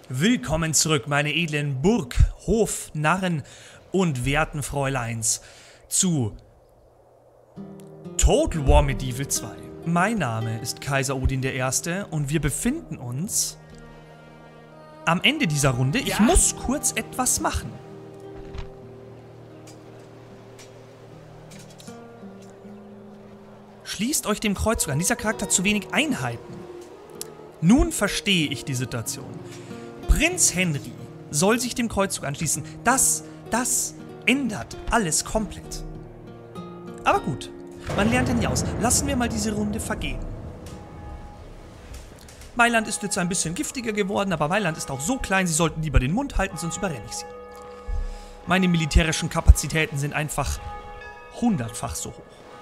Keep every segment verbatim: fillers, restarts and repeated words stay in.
Willkommen zurück, meine edlen Burg-, Hof-, Narren- und werten Fräuleins zu Total War Medieval zwei. Mein Name ist Kaiser Odin der Erste und wir befinden uns am Ende dieser Runde. Ich ja. muss kurz etwas machen. Schließt euch dem Kreuzzug an. Dieser Charakter hat zu wenig Einheiten. Nun verstehe ich die Situation. Prinz Henry soll sich dem Kreuzzug anschließen. Das, das ändert alles komplett. Aber gut, man lernt ja nie aus. Lassen wir mal diese Runde vergehen. Mailand ist jetzt ein bisschen giftiger geworden, aber Mailand ist auch so klein, sie sollten lieber den Mund halten, sonst überrenne ich sie. Meine militärischen Kapazitäten sind einfach hundertfach so hoch.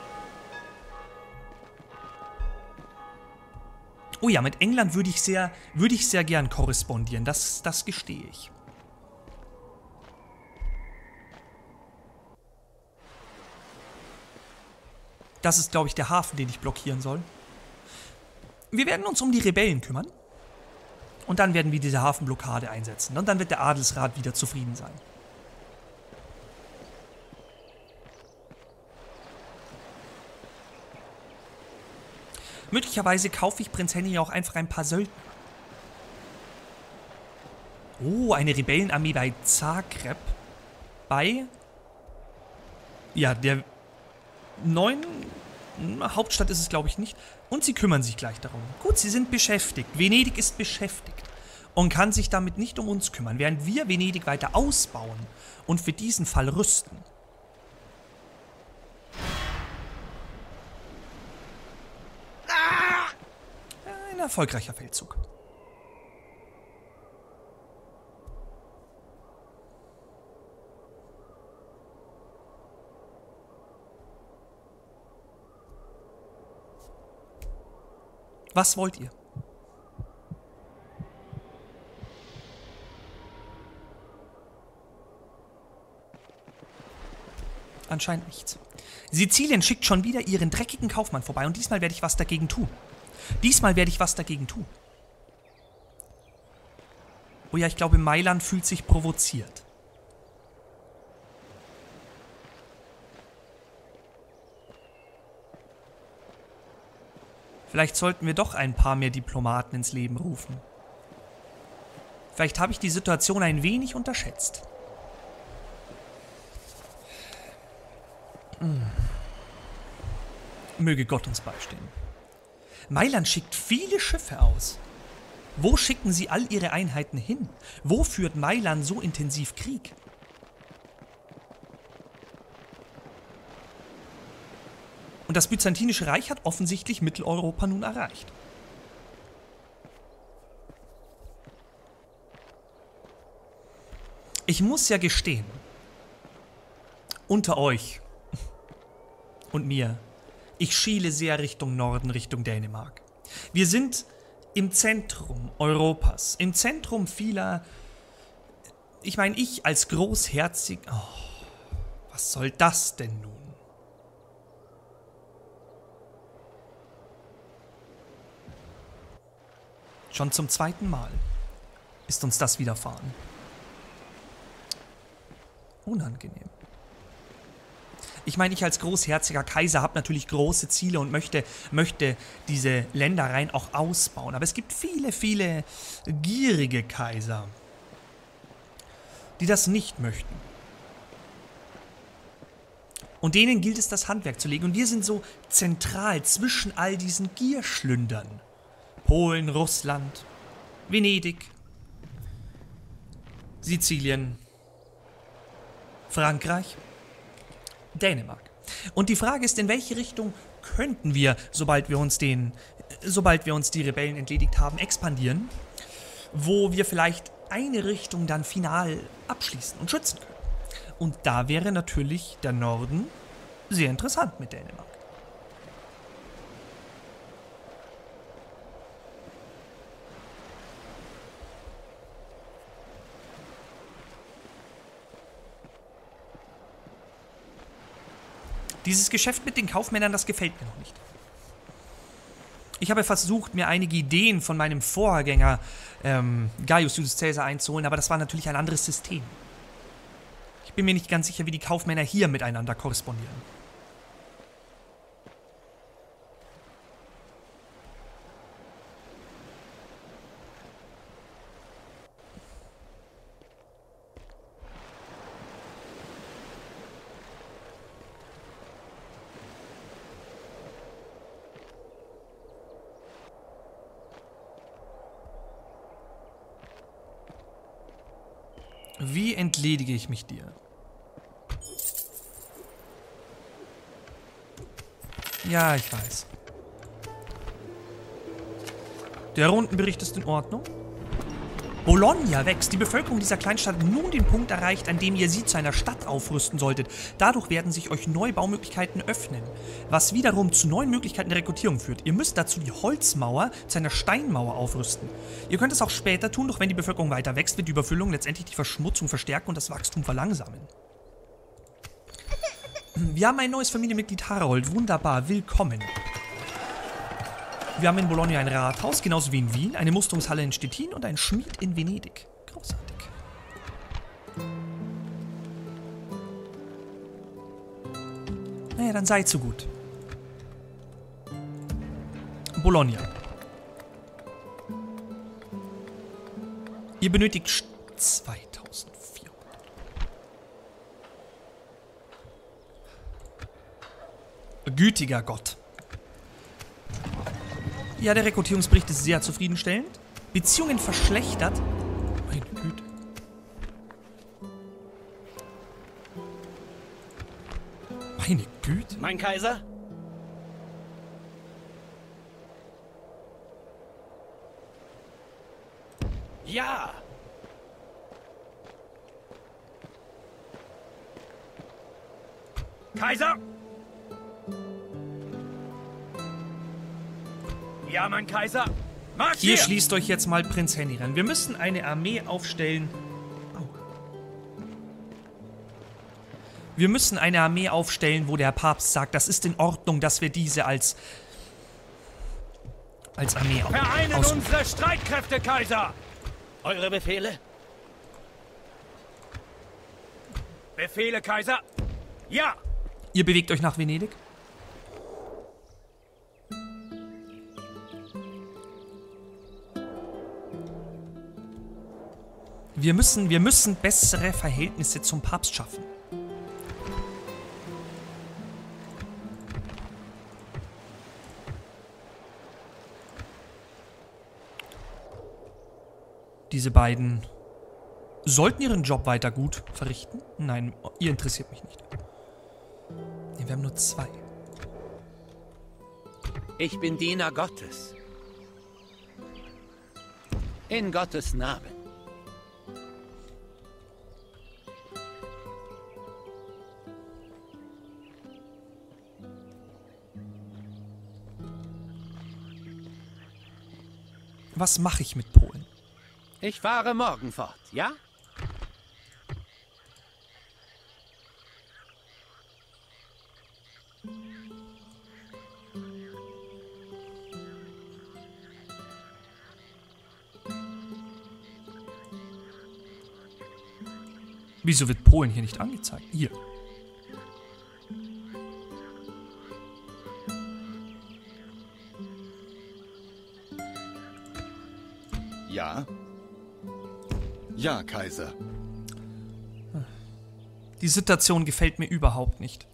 Oh ja, mit England würde ich sehr, würde ich sehr gern korrespondieren, das, das gestehe ich. Das ist, glaube ich, der Hafen, den ich blockieren soll. Wir werden uns um die Rebellen kümmern. Und dann werden wir diese Hafenblockade einsetzen. Und dann wird der Adelsrat wieder zufrieden sein. Möglicherweise kaufe ich Prinz Henry auch einfach ein paar Söldner. Oh, eine Rebellenarmee bei Zagreb. Bei... Ja, der neuen Hauptstadt ist es, glaube ich, nicht. Und sie kümmern sich gleich darum. Gut, sie sind beschäftigt. Venedig ist beschäftigt. Und kann sich damit nicht um uns kümmern, während wir Venedig weiter ausbauen und für diesen Fall rüsten. Ein erfolgreicher Feldzug. Was wollt ihr? Anscheinend nichts. Sizilien schickt schon wieder ihren dreckigen Kaufmann vorbei und diesmal werde ich was dagegen tun. Diesmal werde ich was dagegen tun. Oh ja, ich glaube, Mailand fühlt sich provoziert. Vielleicht sollten wir doch ein paar mehr Diplomaten ins Leben rufen. Vielleicht habe ich die Situation ein wenig unterschätzt. Hm. Möge Gott uns beistehen. Mailand schickt viele Schiffe aus. Wo schicken sie all ihre Einheiten hin? Wo führt Mailand so intensiv Krieg? Und das Byzantinische Reich hat offensichtlich Mitteleuropa nun erreicht. Ich muss ja gestehen, unter euch und mir, ich schiele sehr Richtung Norden, Richtung Dänemark. Wir sind im Zentrum Europas, im Zentrum vieler, ich meine, ich als Großherzig, oh, was soll das denn nun? Schon zum zweiten Mal ist uns das widerfahren. Unangenehm. Ich meine, ich als großherziger Kaiser habe natürlich große Ziele und möchte, möchte diese Ländereien auch ausbauen. Aber es gibt viele, viele gierige Kaiser, die das nicht möchten. Und denen gilt es, das Handwerk zu legen. Und wir sind so zentral zwischen all diesen Gierschlündern. Polen, Russland, Venedig, Sizilien, Frankreich, Dänemark. Und die Frage ist, in welche Richtung könnten wir, sobald wir uns den, sobald wir uns die Rebellen entledigt haben, expandieren, wo wir vielleicht eine Richtung dann final abschließen und schützen können. Und da wäre natürlich der Norden sehr interessant mit Dänemark. Dieses Geschäft mit den Kaufmännern, das gefällt mir noch nicht. Ich habe versucht, mir einige Ideen von meinem Vorgänger ähm, Gaius Julius Caesar einzuholen, aber das war natürlich ein anderes System. Ich bin mir nicht ganz sicher, wie die Kaufmänner hier miteinander korrespondieren. Wie entledige ich mich dir? Ja, ich weiß. Der Rundenbericht ist in Ordnung. Bologna wächst. Die Bevölkerung dieser Kleinstadt hat nun den Punkt erreicht, an dem ihr sie zu einer Stadt aufrüsten solltet. Dadurch werden sich euch neue Baumöglichkeiten öffnen, was wiederum zu neuen Möglichkeiten der Rekrutierung führt. Ihr müsst dazu die Holzmauer zu einer Steinmauer aufrüsten. Ihr könnt es auch später tun, doch wenn die Bevölkerung weiter wächst, wird die Überfüllung letztendlich die Verschmutzung verstärken und das Wachstum verlangsamen. Wir haben ein neues Familienmitglied, Harold. Wunderbar, willkommen. Wir haben in Bologna ein Rathaus, genauso wie in Wien, eine Musterungshalle in Stettin und einen Schmied in Venedig. Großartig. Naja, dann seid so gut. Bologna. Ihr benötigt zweitausendvierhundert. Gütiger Gott. Ja, der Rekrutierungsbericht ist sehr zufriedenstellend. Beziehungen verschlechtert. Meine Güte. Meine Güte. Mein Kaiser? Ja! Kaiser? Ja, mein Kaiser. Marsch Hier hier! schließt euch jetzt mal Prinz Henry ran. Wir müssen eine Armee aufstellen. Oh. Wir müssen eine Armee aufstellen, wo der Papst sagt, das ist in Ordnung, dass wir diese als als Armee Vereinen aus unsere Streitkräfte, Kaiser! Eure Befehle? Befehle, Kaiser? Ja! Ihr bewegt euch nach Venedig? Wir müssen, wir müssen bessere Verhältnisse zum Papst schaffen. Diese beiden sollten ihren Job weiter gut verrichten. Nein, ihr interessiert mich nicht. Nee, wir haben nur zwei. Ich bin Diener Gottes. In Gottes Namen. Was mache ich mit Polen? Ich fahre morgen fort, ja? Wieso wird Polen hier nicht angezeigt? Hier. Ja? Ja, Kaiser. Die Situation gefällt mir überhaupt nicht.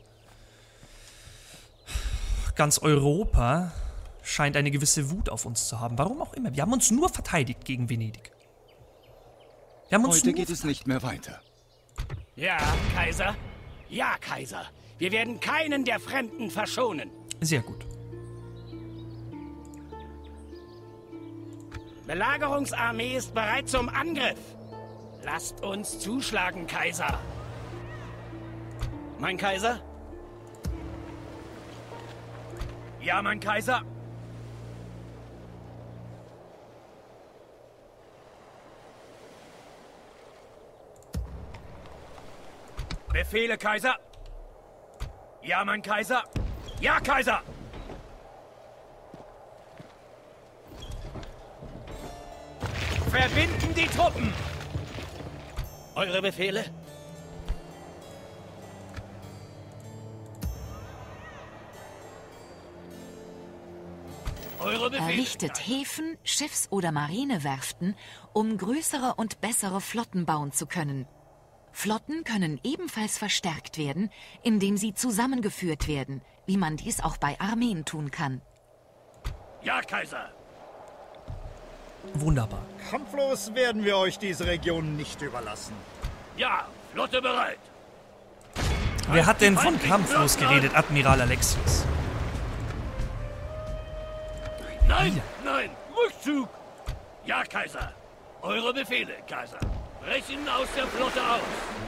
Ganz Europa scheint eine gewisse Wut auf uns zu haben. Warum auch immer. Wir haben uns nur verteidigt gegen Venedig. Wir haben uns Heute nur geht es nicht mehr weiter. Ja, Kaiser? Ja, Kaiser. Wir werden keinen der Fremden verschonen. Sehr gut. Belagerungsarmee ist bereit zum Angriff. Lasst uns zuschlagen, Kaiser. Mein Kaiser? Ja, mein Kaiser? Befehle, Kaiser? Ja, mein Kaiser? Ja, Kaiser! Verbinden die Truppen! Eure Befehle? Eure Befehle. Errichtet Häfen, Schiffs- oder Marinewerften, um größere und bessere Flotten bauen zu können. Flotten können ebenfalls verstärkt werden, indem sie zusammengeführt werden, wie man dies auch bei Armeen tun kann. Ja, Kaiser! Wunderbar. Kampflos werden wir euch diese Region nicht überlassen. Ja, Flotte bereit! Wer hat denn von kampflos geredet, Admiral Alexius? Nein, Ja. nein, Rückzug! Ja, Kaiser! Eure Befehle, Kaiser! Brechen aus der Flotte aus!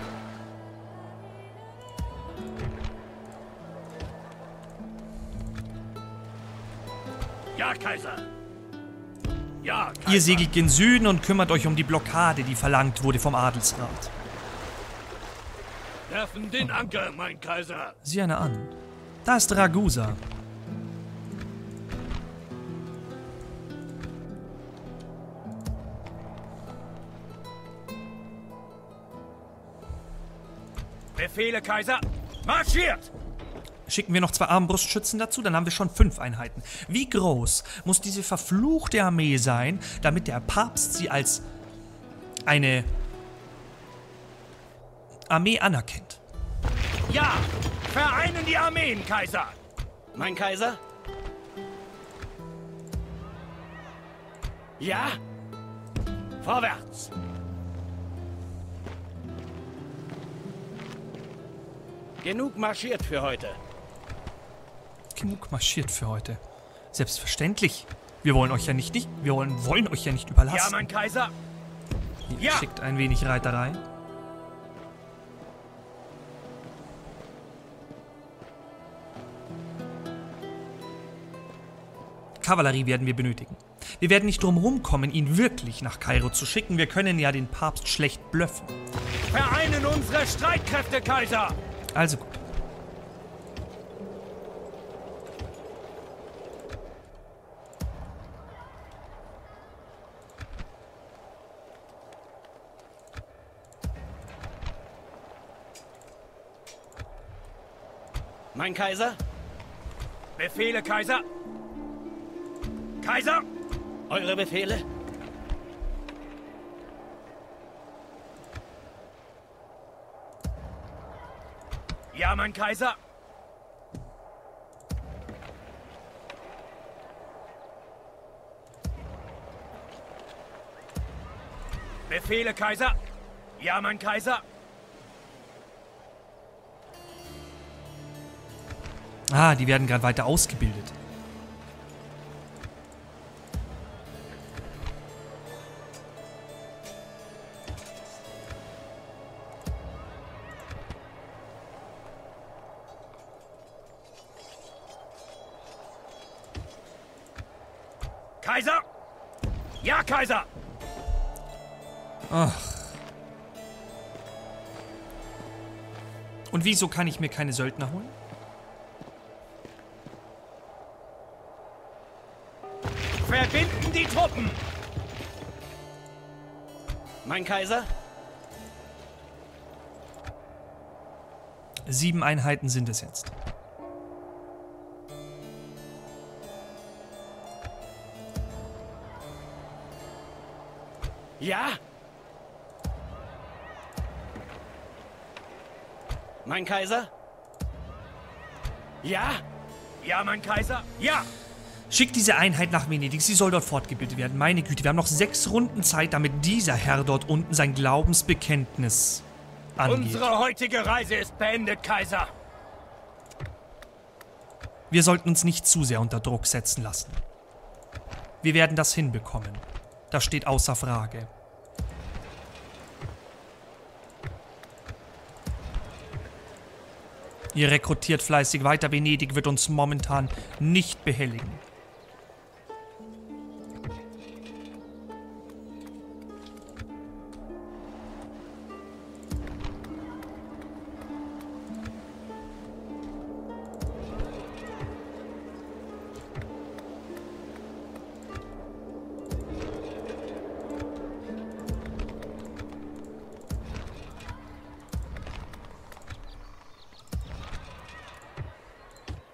Ja, Kaiser! Ja, Kaiser! Ihr segelt gen Süden und kümmert euch um die Blockade, die verlangt wurde vom Adelsrat. Werfen den Anker, mein Kaiser! Sieh einer an. Da ist Ragusa. Befehle, Kaiser! Marschiert! Schicken wir noch zwei Armbrustschützen dazu, dann haben wir schon fünf Einheiten. Wie groß muss diese verfluchte Armee sein, damit der Papst sie als eine Armee anerkennt? Ja! Vereinen die Armeen, Kaiser! Mein Kaiser? Ja? Vorwärts! Genug marschiert für heute. Genug marschiert für heute. Selbstverständlich. Wir wollen euch ja nicht, nicht wir wollen, wollen euch ja nicht überlassen. Ja, mein Kaiser! Ihr Ja. schickt ein wenig Reiterei. Kavallerie werden wir benötigen. Wir werden nicht drum rumkommen, ihn wirklich nach Kairo zu schicken. Wir können ja den Papst schlecht blöffen. Vereinen unsere Streitkräfte, Kaiser! Also gut. Mein Kaiser? Befehle, Kaiser? Kaiser? Eure Befehle? Ja, mein Kaiser? Befehle, Kaiser? Ja, mein Kaiser? Ah, die werden gerade weiter ausgebildet. Kaiser? Ja, Kaiser! Ach. Und wieso kann ich mir keine Söldner holen? Verbinden die Truppen! Mein Kaiser? Sieben Einheiten sind es jetzt. Ja? Mein Kaiser? Ja? Ja, mein Kaiser? Ja! Schickt diese Einheit nach Venedig, sie soll dort fortgebildet werden. Meine Güte, wir haben noch sechs Runden Zeit, damit dieser Herr dort unten sein Glaubensbekenntnis angeht. Unsere heutige Reise ist beendet, Kaiser. Wir sollten uns nicht zu sehr unter Druck setzen lassen. Wir werden das hinbekommen. Das steht außer Frage. Ihr rekrutiert fleißig weiter. Venedig wird uns momentan nicht behelligen.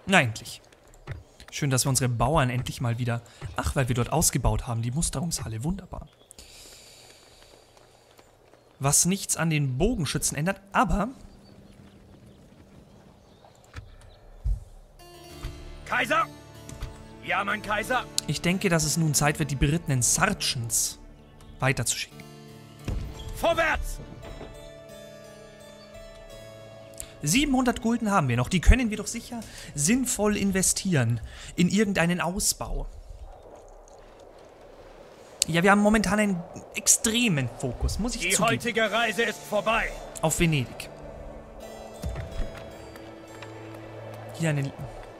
Na, endlich. Schön, dass wir unsere Bauern endlich mal wieder... Ach, weil wir dort ausgebaut haben, die Musterungshalle. Wunderbar. Was nichts an den Bogenschützen ändert, aber... Kaiser! Ja, mein Kaiser! Ich denke, dass es nun Zeit wird, die berittenen Sergeants weiterzuschicken. Vorwärts! siebenhundert Gulden haben wir noch. Die können wir doch sicher sinnvoll investieren in irgendeinen Ausbau. Ja, wir haben momentan einen extremen Fokus, muss ich Die zugeben. heutige Reise ist vorbei. Auf Venedig. Hier eine...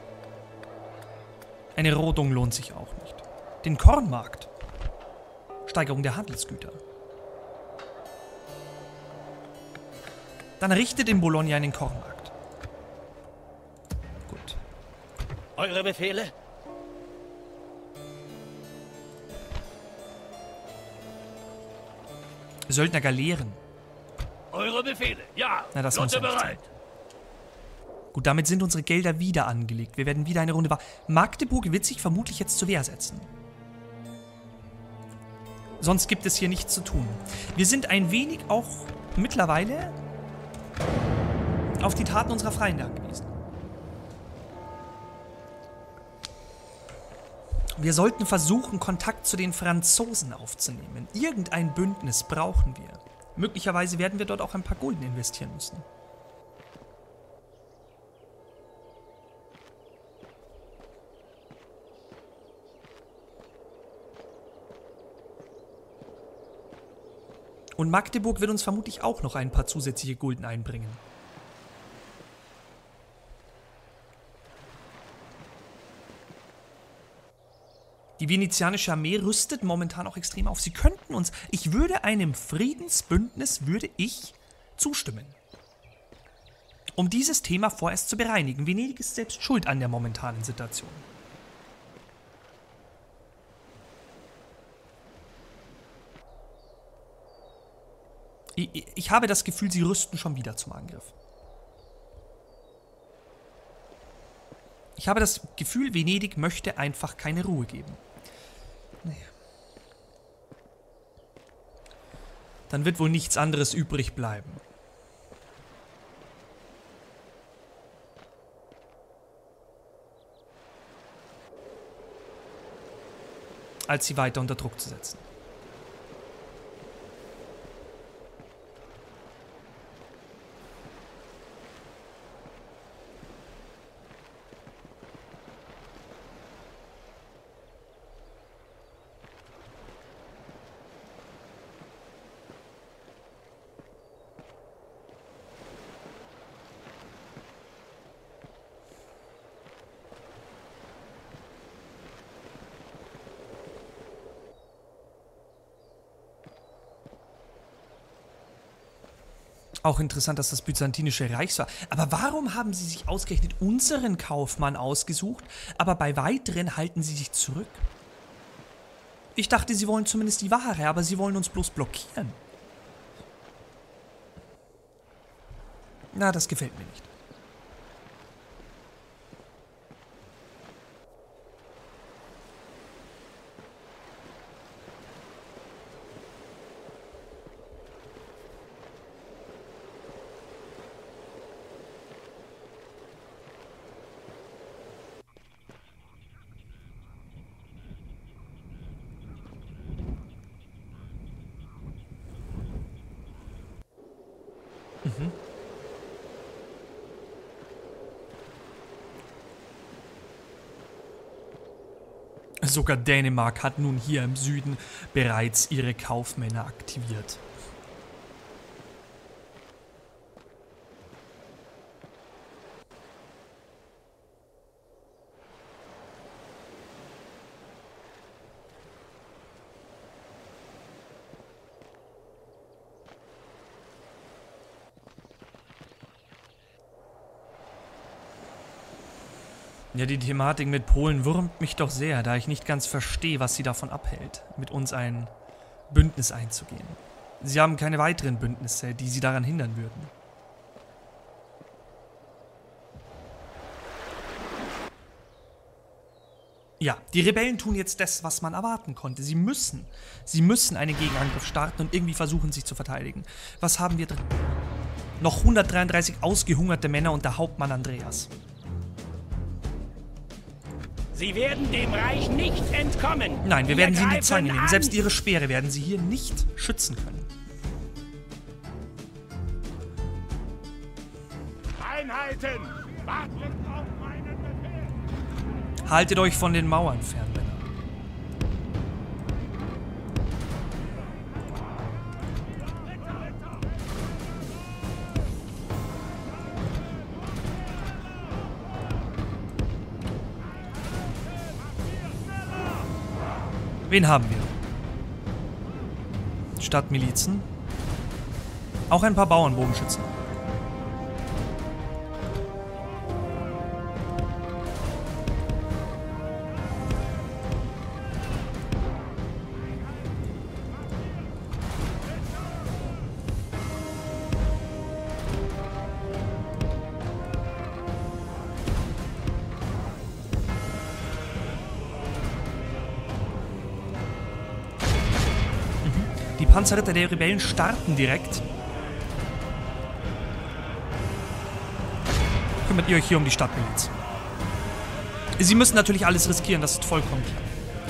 Eine Rodung lohnt sich auch nicht. Den Kornmarkt. Steigerung der Handelsgüter. Dann richtet in Bologna einen Kornmarkt. Gut. Eure Befehle? Söldner Galeeren. Eure Befehle, ja. Na, das muss Flotte ja nicht bereit. Gut, damit sind unsere Gelder wieder angelegt. Wir werden wieder eine Runde... Wa Magdeburg wird sich vermutlich jetzt zur Wehr setzen. Sonst gibt es hier nichts zu tun. Wir sind ein wenig auch mittlerweile auf die Taten unserer Feinde angewiesen. Wir sollten versuchen, Kontakt zu den Franzosen aufzunehmen. Irgendein Bündnis brauchen wir. Möglicherweise werden wir dort auch ein paar Gulden investieren müssen. Und Magdeburg wird uns vermutlich auch noch ein paar zusätzliche Gulden einbringen. Die venezianische Armee rüstet momentan auch extrem auf. Sie könnten uns... Ich würde einem Friedensbündnis, würde ich zustimmen. Um dieses Thema vorerst zu bereinigen. Venedig ist selbst schuld an der momentanen Situation. Ich, ich habe das Gefühl, sie rüsten schon wieder zum Angriff. Ich habe das Gefühl, Venedig möchte einfach keine Ruhe geben. Naja. Dann wird wohl nichts anderes übrig bleiben. Als sie weiter unter Druck zu setzen. Auch interessant, dass das Byzantinische Reich war. Aber warum haben sie sich ausgerechnet unseren Kaufmann ausgesucht, aber bei weiteren halten sie sich zurück? Ich dachte, sie wollen zumindest die Ware, aber sie wollen uns bloß blockieren. Na, das gefällt mir nicht. Mhm. Sogar Dänemark hat nun hier im Süden bereits ihre Kaufmänner aktiviert. Ja, die Thematik mit Polen wurmt mich doch sehr, da ich nicht ganz verstehe, was sie davon abhält, mit uns ein Bündnis einzugehen. Sie haben keine weiteren Bündnisse, die sie daran hindern würden. Ja, die Rebellen tun jetzt das, was man erwarten konnte. Sie müssen, sie müssen einen Gegenangriff starten und irgendwie versuchen, sich zu verteidigen. Was haben wir drin? Noch hundertdreiunddreißig ausgehungerte Männer und der Hauptmann Andreas. Sie werden dem Reich nicht entkommen. Nein, wir, wir werden sie in die Zange nehmen. An. Selbst ihre Speere werden sie hier nicht schützen können. Einhalten! Wartet auf meinen Befehl! Haltet euch von den Mauern fern, Männer. Wen haben wir? Stadtmilizen. Auch ein paar Bauernbogenschützen. Die Panzerritter der Rebellen starten direkt. Kümmert ihr euch hier um die Stadtmiliz. Sie müssen natürlich alles riskieren, das ist vollkommen klar.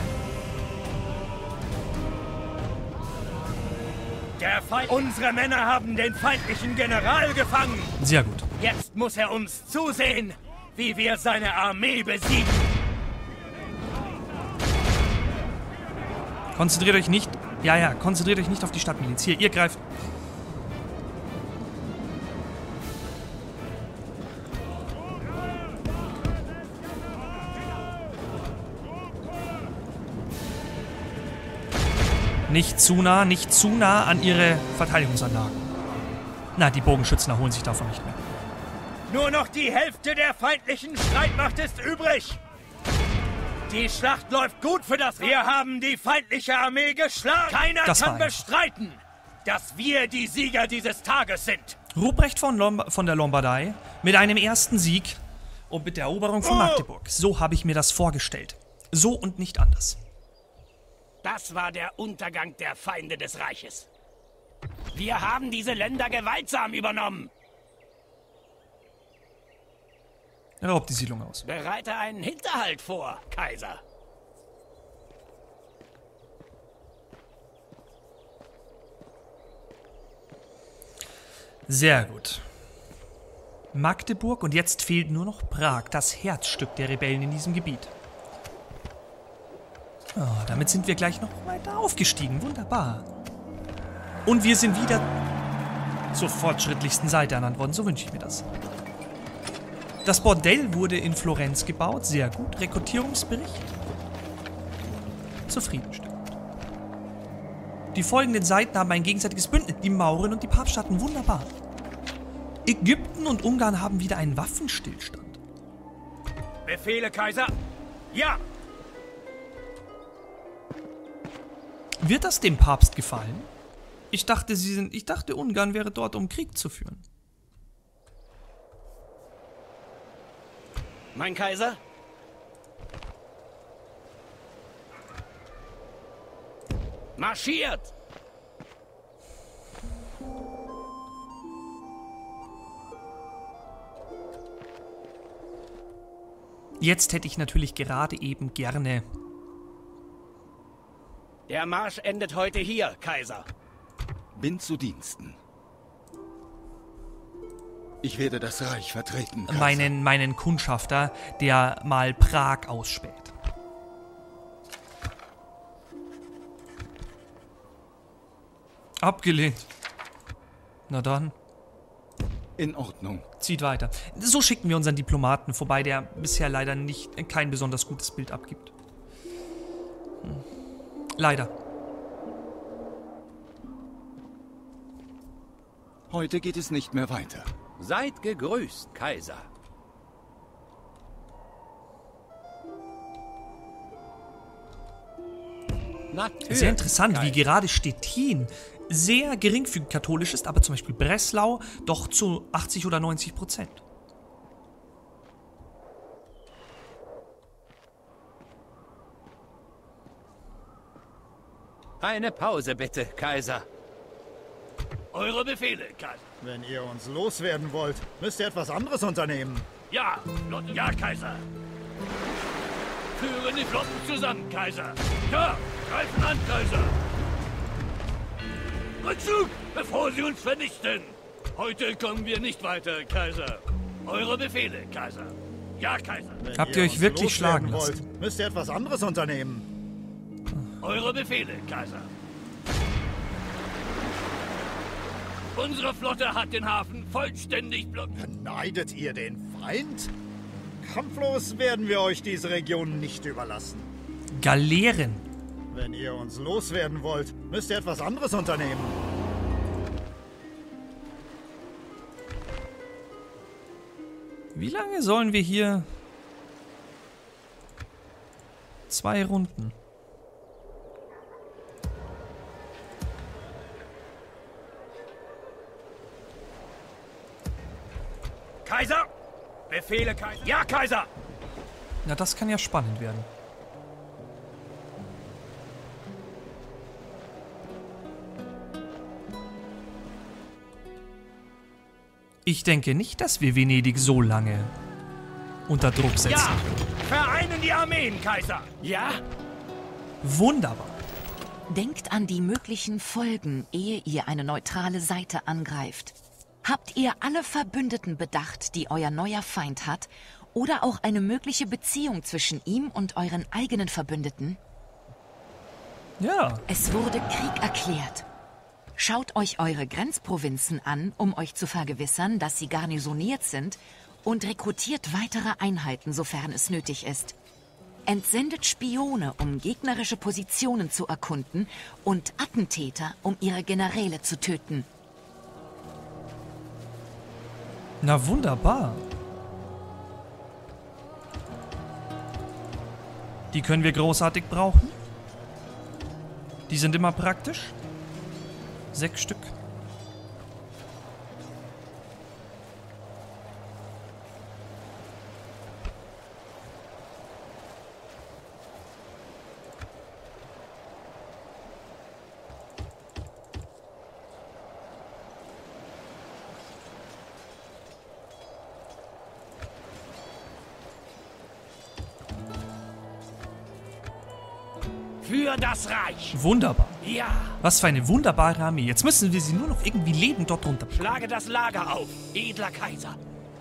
Der Feind. Unsere Männer haben den feindlichen General gefangen. Sehr gut. Jetzt muss er uns zusehen, wie wir seine Armee besiegen. Konzentriert euch nicht. Ja, ja, konzentriert euch nicht auf die Stadtmiliz. Hier, ihr greift. Nicht zu nah, nicht zu nah an ihre Verteidigungsanlagen. Na, die Bogenschützen erholen sich davon nicht mehr. Nur noch die Hälfte der feindlichen Streitmacht ist übrig. Die Schlacht läuft gut für das... Wir haben die feindliche Armee geschlagen. Keiner Das war kann einfach. bestreiten, dass wir die Sieger dieses Tages sind. Ruprecht von, Lom von der Lombardei mit einem ersten Sieg und mit der Eroberung von Magdeburg. So habe ich mir das vorgestellt. So und nicht anders. Das war der Untergang der Feinde des Reiches. Wir haben diese Länder gewaltsam übernommen. Raubt die Siedlung aus. Bereite einen Hinterhalt vor, Kaiser. Sehr gut. Magdeburg und jetzt fehlt nur noch Prag, das Herzstück der Rebellen in diesem Gebiet. Oh, damit sind wir gleich noch weiter aufgestiegen. Wunderbar. Und wir sind wieder zur fortschrittlichsten Seite ernannt worden. So wünsche ich mir das. Das Bordell wurde in Florenz gebaut. Sehr gut. Rekrutierungsbericht. Zufriedenstellend. Die folgenden Seiten haben ein gegenseitiges Bündnis. Die Mauren und die Papststaaten. Wunderbar. Ägypten und Ungarn haben wieder einen Waffenstillstand. Befehle, Kaiser? Ja! Wird das dem Papst gefallen? Ich dachte, sie sind, ich dachte, Ungarn wäre dort, um Krieg zu führen. Mein Kaiser? Marschiert! Jetzt hätte ich natürlich gerade eben gerne... Der Marsch endet heute hier, Kaiser. Bin zu Diensten. Ich werde das Reich vertreten, Kaiser. Meinen, meinen Kundschafter, der mal Prag ausspäht. Abgelehnt. Na dann. In Ordnung. Zieht weiter. So schicken wir unseren Diplomaten vorbei, der bisher leider nicht kein besonders gutes Bild abgibt. Hm. Leider. Heute geht es nicht mehr weiter. Seid gegrüßt, Kaiser. Natürlich, Sehr interessant, Kaiser. wie gerade Stettin sehr geringfügig katholisch ist, aber zum Beispiel Breslau doch zu achtzig oder neunzig Prozent. Eine Pause bitte, Kaiser. Eure Befehle, Kaiser. Wenn ihr uns loswerden wollt, müsst ihr etwas anderes unternehmen. Ja, Flotten, ja, Kaiser. Führen die Flotten zusammen, Kaiser. Ja, greifen an, Kaiser. Rückzug, bevor sie uns vernichten. Heute kommen wir nicht weiter, Kaiser. Eure Befehle, Kaiser. Ja, Kaiser. Wenn Habt ihr euch uns wirklich schlagen loswerden lassen? wollt, müsst ihr etwas anderes unternehmen. Eure Befehle, Kaiser. Unsere Flotte hat den Hafen vollständig blockiert. Beneidet ihr den Feind? Kampflos werden wir euch diese Region nicht überlassen. Galeeren. Wenn ihr uns loswerden wollt, müsst ihr etwas anderes unternehmen. Wie lange sollen wir hier... Zwei Runden. Kaiser! Befehle, Kaiser. Ja, Kaiser! Na, das kann ja spannend werden. Ich denke nicht, dass wir Venedig so lange unter Druck setzen. Ja! Vereinen die Armeen, Kaiser! Ja? Wunderbar. Denkt an die möglichen Folgen, ehe ihr eine neutrale Seite angreift. Habt ihr alle Verbündeten bedacht, die euer neuer Feind hat, oder auch eine mögliche Beziehung zwischen ihm und euren eigenen Verbündeten? Ja. Es wurde Krieg erklärt. Schaut euch eure Grenzprovinzen an, um euch zu vergewissern, dass sie garnisoniert sind, und rekrutiert weitere Einheiten, sofern es nötig ist. Entsendet Spione, um gegnerische Positionen zu erkunden, und Attentäter, um ihre Generäle zu töten. Na, wunderbar. Die können wir großartig brauchen. Die sind immer praktisch. Sechs Stück. Für das Reich! Wunderbar. Ja! Was für eine wunderbare Armee. Jetzt müssen wir sie nur noch irgendwie lebend dort runter. Schlage das Lager auf, edler Kaiser!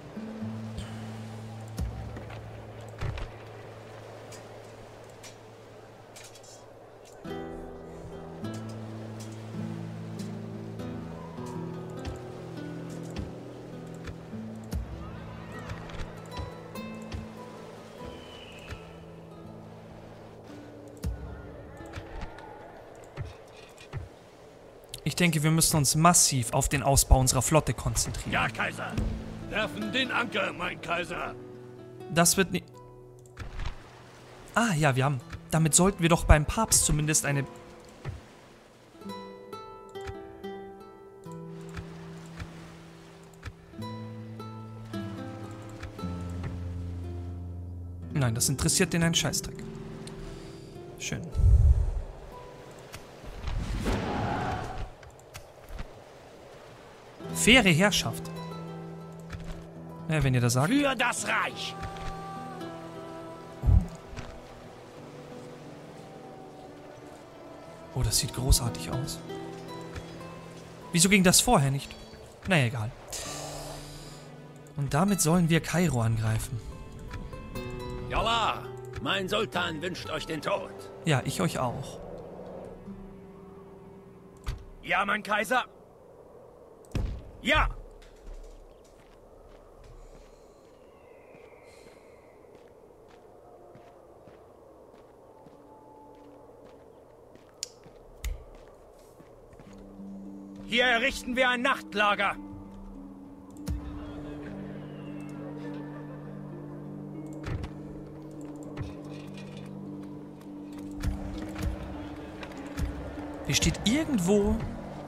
Ich denke, wir müssen uns massiv auf den Ausbau unserer Flotte konzentrieren. Ja, Kaiser! Werfen den Anker, mein Kaiser! Das wird nicht... Ah, ja, wir haben... Damit sollten wir doch beim Papst zumindest eine... Nein, das interessiert den einen Scheißdreck. Schön. Faire Herrschaft. Ja, wenn ihr das sagt. Für das Reich! Oh, das sieht großartig aus. Wieso ging das vorher nicht? Naja, egal. Und damit sollen wir Kairo angreifen. Jalla, mein Sultan wünscht euch den Tod. Ja, ich euch auch. Ja, mein Kaiser! Ja! Hier errichten wir ein Nachtlager. Hier steht irgendwo...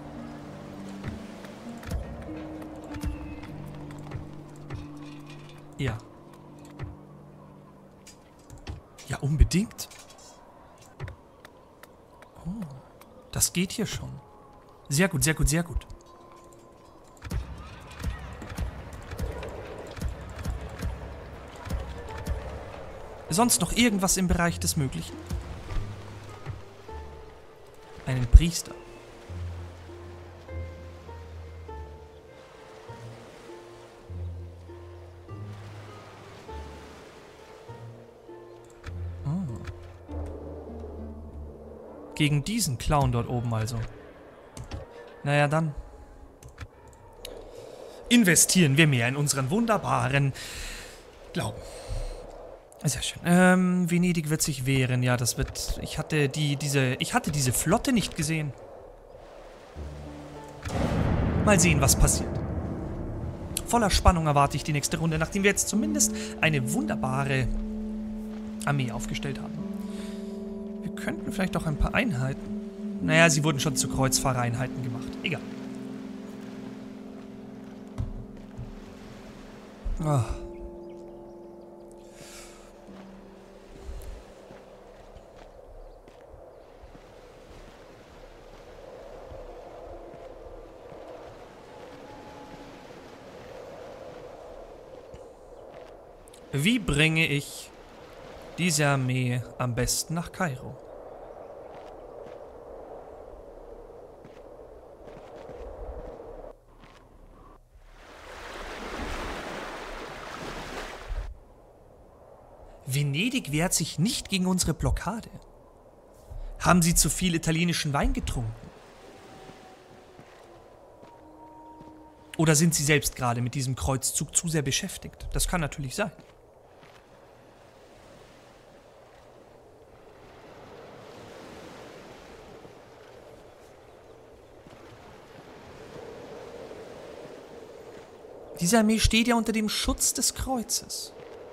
Ja. Ja, unbedingt. Oh. Das geht hier schon. Sehr gut, sehr gut, sehr gut. Sonst noch irgendwas im Bereich des Möglichen? Einen Priester. Gegen diesen Clown dort oben also. Naja, dann investieren wir mehr in unseren wunderbaren Glauben. Sehr schön. Ähm, Venedig wird sich wehren. Ja, das wird... Ich hatte die, diese... Ich hatte diese Flotte nicht gesehen. Mal sehen, was passiert. Voller Spannung erwarte ich die nächste Runde, nachdem wir jetzt zumindest eine wunderbare Armee aufgestellt haben. Wir könnten vielleicht auch ein paar Einheiten... Naja, sie wurden schon zu Kreuzfahrereinheiten gemacht. Egal. Ah. Wie bringe ich diese Armee am besten nach Kairo? Venedig wehrt sich nicht gegen unsere Blockade. Haben sie zu viel italienischen Wein getrunken? Oder sind sie selbst gerade mit diesem Kreuzzug zu sehr beschäftigt? Das kann natürlich sein. Diese Armee steht ja unter dem Schutz des Kreuzes.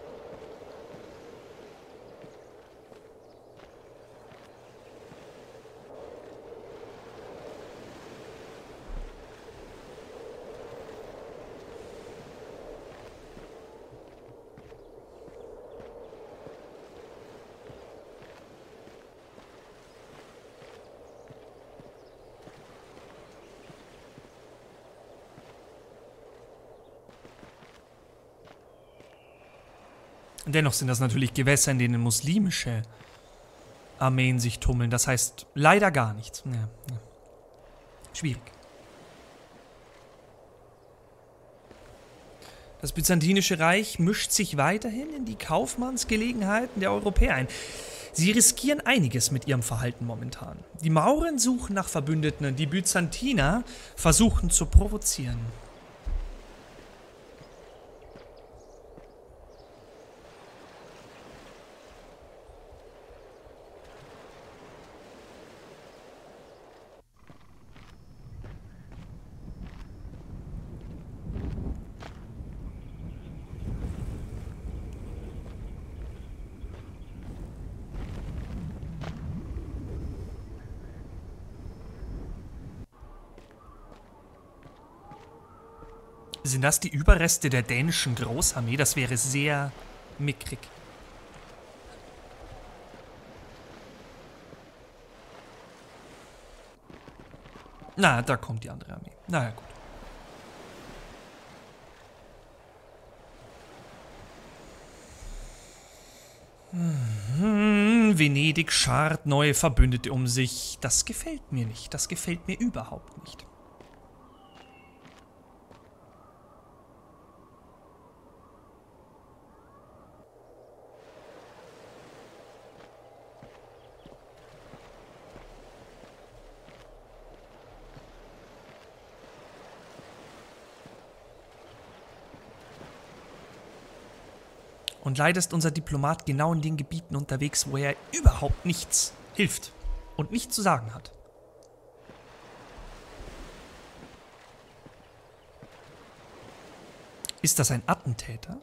Dennoch sind das natürlich Gewässer, in denen muslimische Armeen sich tummeln. Das heißt leider gar nichts. Ja, ja. Schwierig. Das Byzantinische Reich mischt sich weiterhin in die Kaufmannsgelegenheiten der Europäer ein. Sie riskieren einiges mit ihrem Verhalten momentan. Die Mauren suchen nach Verbündeten und die Byzantiner versuchen zu provozieren. Sind das die Überreste der dänischen Großarmee? Das wäre sehr mickrig. Na, da kommt die andere Armee. Na ja, gut. Hm, Venedig schart neue Verbündete um sich. Das gefällt mir nicht. Das gefällt mir überhaupt nicht. Und leider ist unser Diplomat genau in den Gebieten unterwegs, wo er überhaupt nichts hilft und nichts zu sagen hat. Ist das ein Attentäter?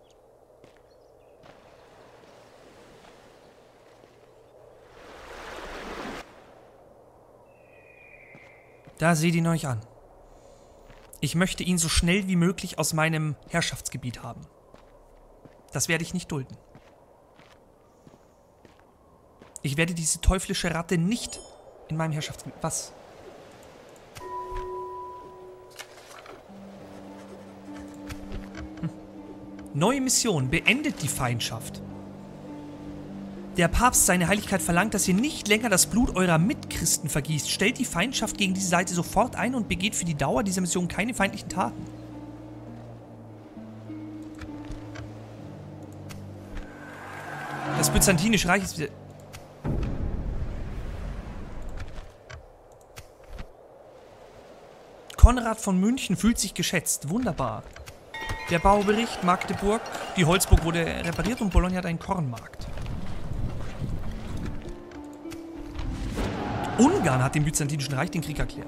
Da seht ihn euch an. Ich möchte ihn so schnell wie möglich aus meinem Herrschaftsgebiet haben. Das werde ich nicht dulden. Ich werde diese teuflische Ratte nicht In meinem Herrschaftsgebiet. Was? Hm. Neue Mission. Beendet die Feindschaft. Der Papst, seine Heiligkeit, verlangt, dass ihr nicht länger das Blut eurer Mitchristen vergießt. Stellt die Feindschaft gegen diese Seite sofort ein und begeht für die Dauer dieser Mission keine feindlichen Taten. Das Byzantinische Reich ist wieder... Konrad von München fühlt sich geschätzt. Wunderbar. Der Baubericht, Magdeburg. Die Holzburg wurde repariert und Bologna hat einen Kornmarkt. Ungarn hat dem Byzantinischen Reich den Krieg erklärt.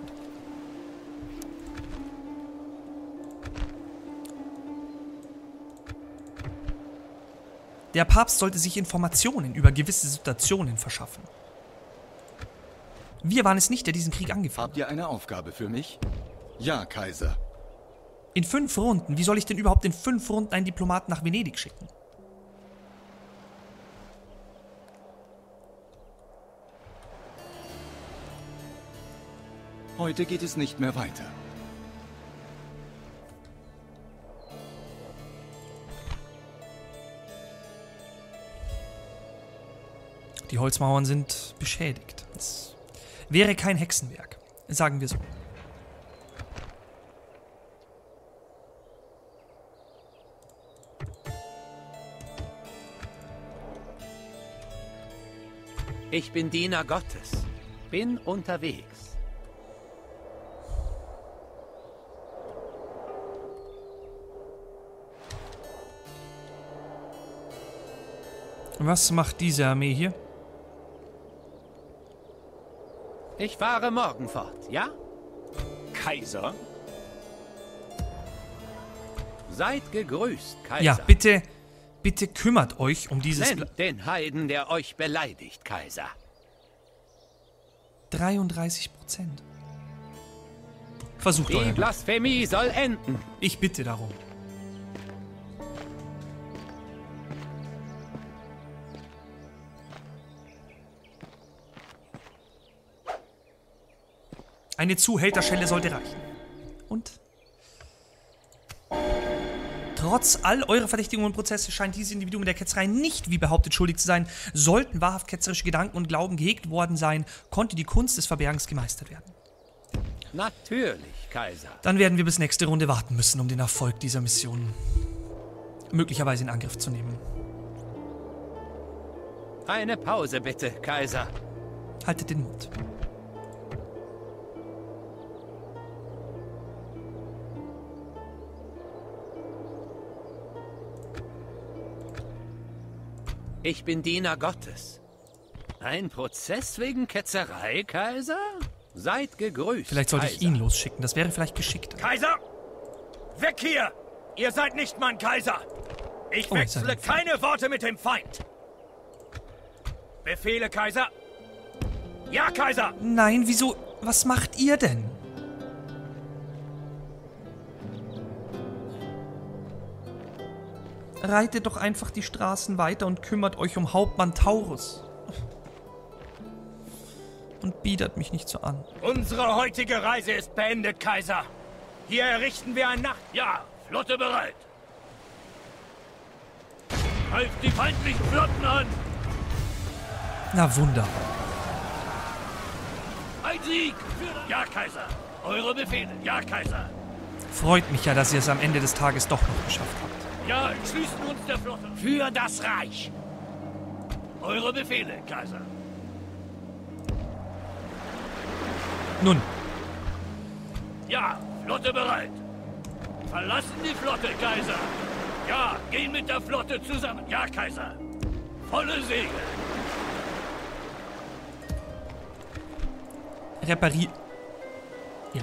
Der Papst sollte sich Informationen über gewisse Situationen verschaffen. Wir waren es nicht, der diesen Krieg angefangen hat. Habt ihr eine Aufgabe für mich? Ja, Kaiser. In fünf Runden? Wie soll ich denn überhaupt in fünf Runden einen Diplomaten nach Venedig schicken? Heute geht es nicht mehr weiter. Die Holzmauern sind beschädigt. Es wäre kein Hexenwerk, sagen wir so. Ich bin Diener Gottes. Bin unterwegs. Was macht diese Armee hier? Ich fahre morgen fort, ja? Kaiser? Seid gegrüßt, Kaiser. Ja, bitte, bitte kümmert euch um dieses... Nennt den Heiden, der euch beleidigt, Kaiser. dreiunddreißig Prozent. Versucht Die euer Glück. Blasphemie soll enden. Ich bitte darum. Eine Zuhälterschelle sollte reichen. Und? Trotz all eurer Verdächtigungen und Prozesse scheint dieses Individuum der Ketzerei nicht, wie behauptet, schuldig zu sein. Sollten wahrhaft ketzerische Gedanken und Glauben gehegt worden sein, konnte die Kunst des Verbergens gemeistert werden. Natürlich, Kaiser. Dann werden wir bis nächste Runde warten müssen, um den Erfolg dieser Mission möglicherweise in Angriff zu nehmen. Eine Pause bitte, Kaiser. Haltet den Mund. Ich bin Diener Gottes. Ein Prozess wegen Ketzerei, Kaiser? Seid gegrüßt, Vielleicht sollte ich Kaiser. ihn losschicken, das wäre vielleicht geschickter. Kaiser! Weg hier! Ihr seid nicht mein Kaiser! Ich Oh, wechsle seid ein Feind. keine Worte mit dem Feind! Befehle, Kaiser! Ja, Kaiser! Nein, wieso? Was macht ihr denn? Reitet doch einfach die Straßen weiter und kümmert euch um Hauptmann Taurus. Und biedert mich nicht so an. Unsere heutige Reise ist beendet, Kaiser. Hier errichten wir ein Nacht... Ja, Flotte bereit. Greift die feindlichen Flotten an. Na wunderbar. Ein Sieg. Ja, Kaiser. Eure Befehle. Ja, Kaiser. Freut mich ja, dass ihr es am Ende des Tages doch noch geschafft habt. Ja, schließen uns der Flotte. Für das Reich! Eure Befehle, Kaiser. Nun, Ja, Flotte bereit. Verlassen die Flotte, Kaiser. Ja, gehen mit der Flotte zusammen. Ja, Kaiser. Volle Segel. repariert. Ja.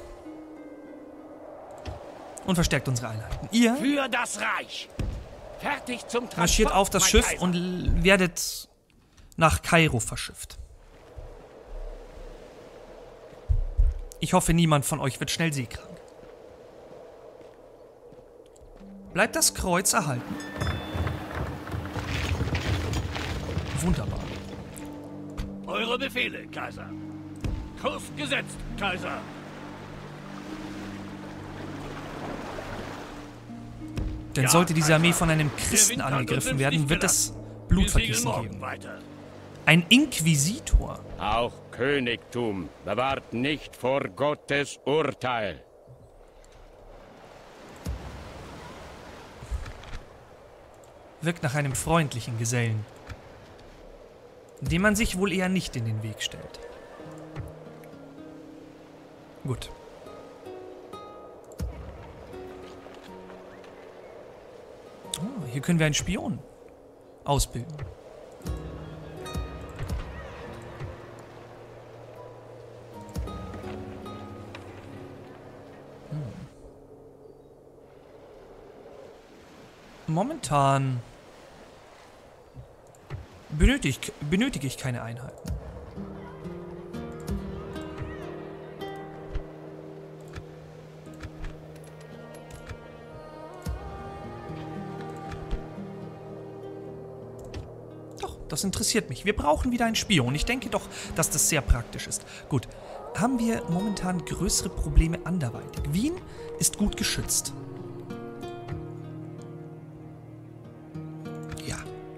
Und verstärkt unsere Einheiten. Ihr Für das Reich! Fertig zum Transport, marschiert auf das mein Schiff Kaiser. und l- werdet nach Kairo verschifft. Ich hoffe, niemand von euch wird schnell seekrank. Bleibt das Kreuz erhalten. Wunderbar. Eure Befehle, Kaiser. Kurs gesetzt, Kaiser. Denn Ja, sollte diese Armee Kaiser. von einem Der Christen Wind hat uns angegriffen ins werden, Licht wird gelassen. es Wir Blutvergießen segeln morgen geben. weiter. Ein Inquisitor. Auch Königtum bewahrt nicht vor Gottes Urteil. Wirkt nach einem freundlichen Gesellen, dem man sich wohl eher nicht in den Weg stellt. Gut. Oh, hier können wir einen Spion ausbilden. Hm. Momentan benötig, benötige ich keine Einheiten. Doch, das interessiert mich. Wir brauchen wieder einen Spion. Ich denke doch, dass das sehr praktisch ist. Gut, haben wir momentan größere Probleme anderweitig. Wien ist gut geschützt. Ja.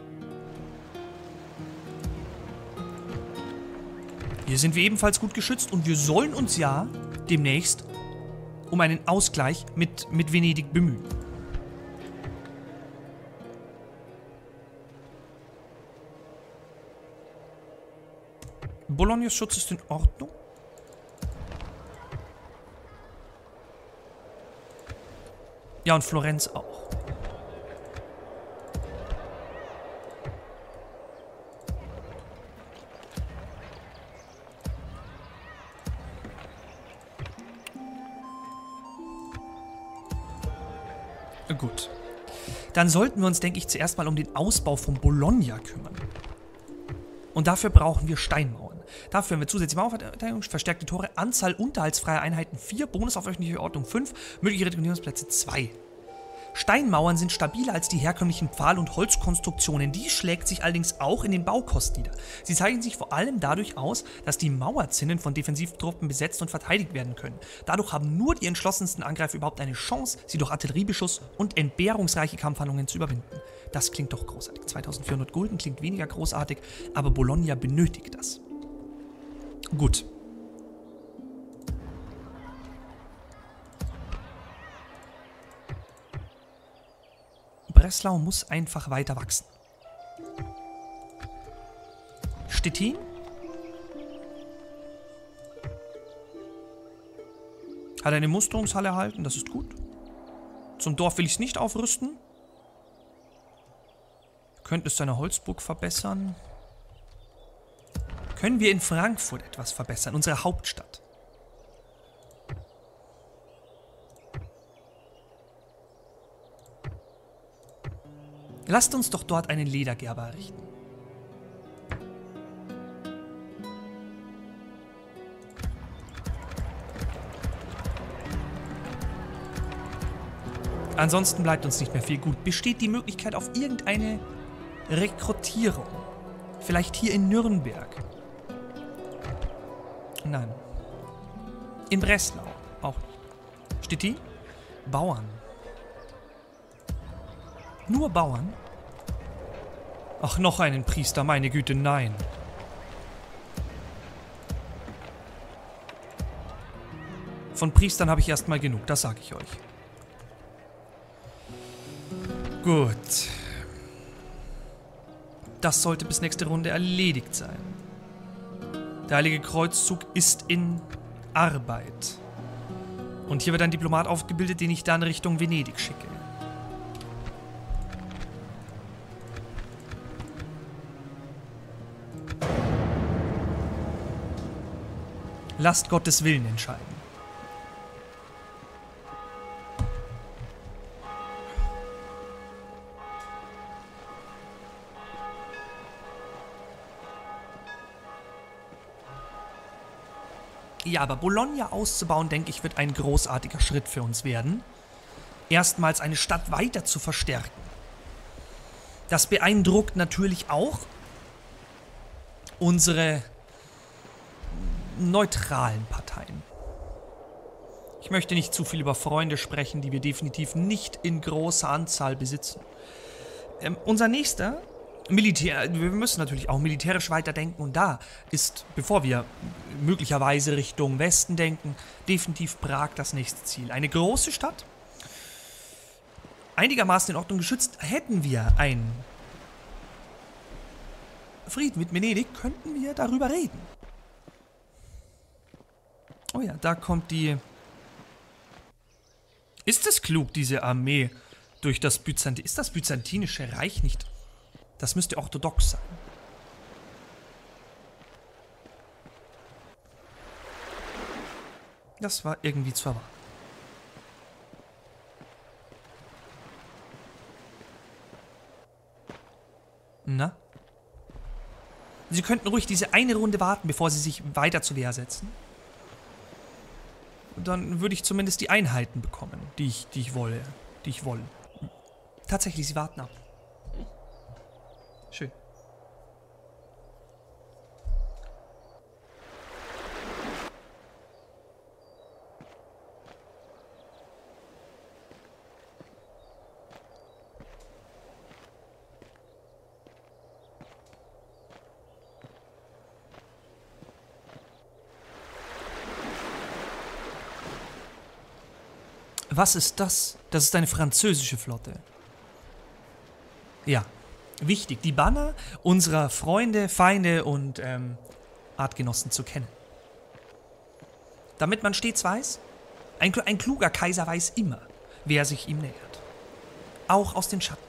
Hier sind wir ebenfalls gut geschützt und wir sollen uns ja demnächst um einen Ausgleich mit, mit Venedig bemühen. Bolognas Schutz ist in Ordnung. Ja, und Florenz auch. Gut. Dann sollten wir uns, denke ich, zuerst mal um den Ausbau von Bologna kümmern. Und dafür brauchen wir Steinmauern. Dafür haben wir zusätzliche Mauerverteidigung, verstärkte Tore, Anzahl unterhaltsfreier Einheiten vier, Bonus auf öffentliche Ordnung fünf, mögliche Returnierungsplätze zwei. Steinmauern sind stabiler als die herkömmlichen Pfahl- und Holzkonstruktionen. Dies schlägt sich allerdings auch in den Baukosten nieder. Sie zeichnen sich vor allem dadurch aus, dass die Mauerzinnen von Defensivtruppen besetzt und verteidigt werden können. Dadurch haben nur die entschlossensten Angreifer überhaupt eine Chance, sie durch Artilleriebeschuss und entbehrungsreiche Kampfhandlungen zu überwinden. Das klingt doch großartig. zweitausendvierhundert Gulden klingt weniger großartig, aber Bologna benötigt das. Gut. Breslau muss einfach weiter wachsen. Stettin? Hat eine Musterungshalle erhalten, das ist gut. Zum Dorf will ich es nicht aufrüsten. Könnte es seine Holzburg verbessern? Können wir in Frankfurt etwas verbessern, unsere Hauptstadt? Lasst uns doch dort einen Ledergerber errichten. Ansonsten bleibt uns nicht mehr viel gut. Besteht die Möglichkeit auf irgendeine Rekrutierung? Vielleicht hier in Nürnberg? Nein. In Breslau auch nicht. Stettin? Bauern. Nur Bauern? Ach, noch einen Priester, meine Güte, nein. Von Priestern habe ich erstmal genug, das sage ich euch. Gut. Das sollte bis nächste Runde erledigt sein. Der Heilige Kreuzzug ist in Arbeit. Und hier wird ein Diplomat aufgebildet, den ich dann Richtung Venedig schicke. Lasst Gottes Willen entscheiden. Ja, aber Bologna auszubauen, denke ich, wird ein großartiger Schritt für uns werden. Erstmals eine Stadt weiter zu verstärken. Das beeindruckt natürlich auch unsere neutralen Parteien. Ich möchte nicht zu viel über Freunde sprechen, die wir definitiv nicht in großer Anzahl besitzen. Ähm, unser nächster Militär, wir müssen natürlich auch militärisch weiterdenken und da ist, bevor wir möglicherweise Richtung Westen denken, definitiv Prag das nächste Ziel. Eine große Stadt, einigermaßen in Ordnung geschützt. Hätten wir einen Frieden mit Venedig, könnten wir darüber reden. Oh ja, da kommt die... Ist es klug, diese Armee durch das Byzantin... Ist das Byzantinische Reich nicht... Das müsste orthodox sein. Das war irgendwie zu erwarten. Na? Sie könnten ruhig diese eine Runde warten, bevor Sie sich weiter zur Wehr setzen. Dann würde ich zumindest die Einheiten bekommen, die ich, die ich wolle. Die ich wolle. Tatsächlich, Sie warten ab. Schön. Was ist das? Das ist eine französische Flotte. Ja, wichtig, die Banner unserer Freunde, Feinde und ähm, Artgenossen zu kennen. Damit man stets weiß, ein, ein kluger Kaiser weiß immer, wer sich ihm nähert. Auch aus den Schatten.